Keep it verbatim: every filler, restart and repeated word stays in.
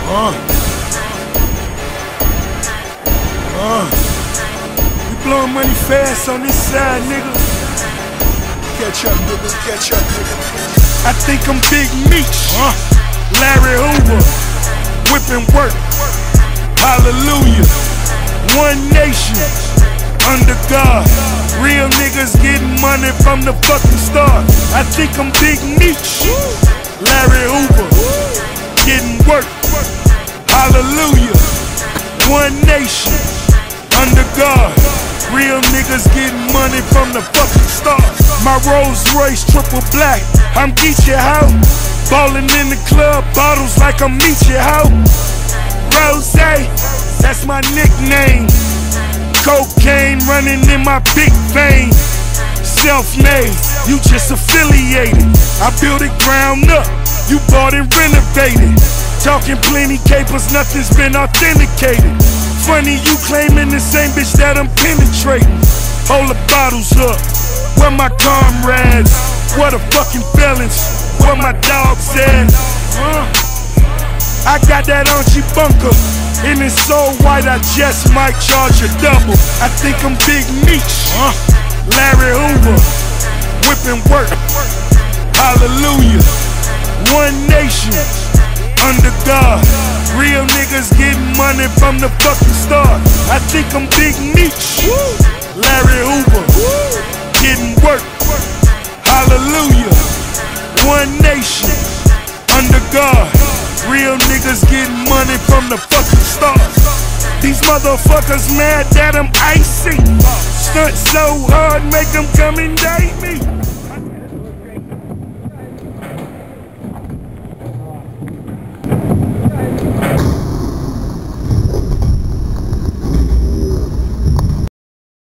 Uh. Uh. We blowing money fast on this side, nigga. Catch up, nigga. Catch up, nigga. I think I'm Big Meech. Uh. Larry Hoover. Whipping work. Hallelujah. One nation. Under God. Real niggas getting money from the fucking start. I think I'm Big Meech. Larry Hoover. Getting work. Hallelujah. One nation. Under God. Real niggas getting money from the fucking start. My Rolls Royce triple black. I'm Geechee how. Ballin' in the club, bottles like I'm Meechee how. Rose, that's my nickname. Cocaine running in my big vein. Self-made, you just affiliated. I built it ground up, you bought and renovated. Talking plenty capers, nothing's been authenticated. Funny you claiming the same bitch that I'm penetrating. Hold the bottles up, where my comrades? What a fucking felons, where my dogs at? Uh, I got that Archie bunker, and it's so white I just might charge a double. I think I'm Big Meech, uh, Larry Hoover, whipping work. Hallelujah, one nation. Under God, real niggas getting money from the fucking start. I think I'm Big Meech, Larry Hoover, getting work. Hallelujah, one nation. Under God, real niggas getting money from the fucking start. These motherfuckers mad that I'm icy. Stunt so hard, make them come and date me.